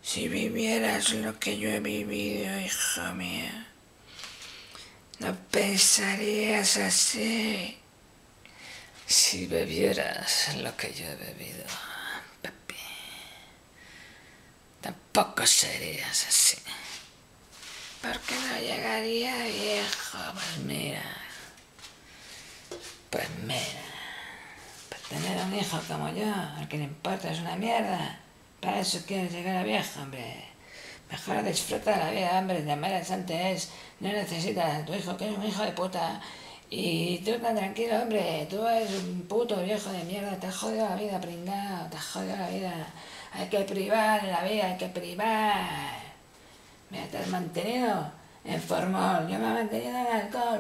Si vivieras lo que yo he vivido, hijo mío, no pensarías así. Si bebieras lo que yo he bebido, Pepe, tampoco serías así. ¿Por qué no llegaría, viejo? Pues mira, para tener un hijo como yo, al que le importa es una mierda, para eso quieres llegar a viejo, hombre. Mejor disfruta la vida, hombre, de maneras antes, no necesitas a tu hijo, que es un hijo de puta. Y tú tan tranquilo, hombre, tú eres un puto viejo de mierda, te has jodido la vida, pringao, te has jodido la vida. Hay que privar en la vida, hay que privar. Mira, te has mantenido en formol, yo me he mantenido en alcohol.